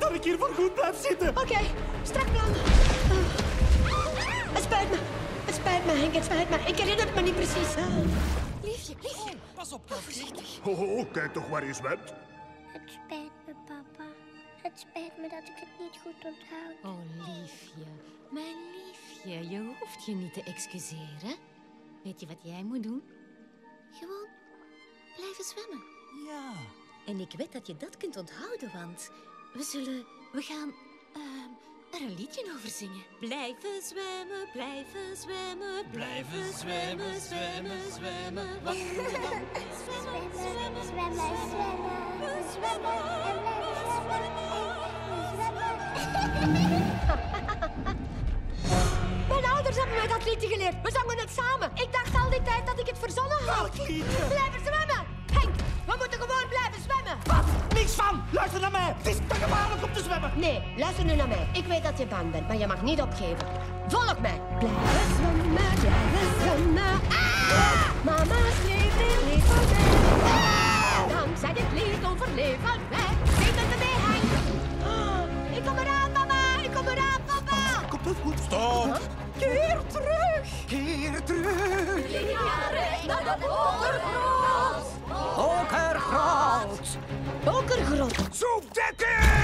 dat ik hier voorgoed blijf zitten. Oké, strak plan. Het spijt me. Het spijt me, Henk. Het spijt me. Ik herinner het me niet precies. Liefje. Pas op, Voorzichtig. Oh, kijk toch waar je zwemt. Het spijt me, papa. Het spijt me dat ik het niet goed onthoud. Oh, liefje. Mijn liefje, je hoeft je niet te excuseren. Weet je wat jij moet doen? Gewoon blijven zwemmen. Ja. En ik weet dat je dat kunt onthouden, want we gaan er een liedje over zingen. Blijven zwemmen, blijven zwemmen, blijven zwemmen, zwemmen, zwemmen. Zwemmen, zwemmen, zwemmen, zwemmen. We zwemmen en blijven zwemmen. Mijn ouders hebben mij dat liedje geleerd. We zongen het samen. Ik dacht al die tijd dat ik het verzonnen had. Welk liedje? Blijven zwemmen. Henk, we moeten gewoon blijven zwemmen. Wat? Niks van. Luister naar mij. Het is te gevaarlijk om te zwemmen. Nee, luister nu naar mij. Ik weet dat je bang bent, maar je mag niet opgeven. Volg mij. Blijven zwemmen, blijven zwemmen. Mama's lievelied voor mij. Dankzij dit lied overleven wij. Zing met me mee, Henk. Ik kom eraan, mama. Ik kom eraan, papa. Komt het goed? Stop. Keer terug. Keer terug. Recht naar de bokergrot. Bokergrot. Bokergrot. Zoek dekken.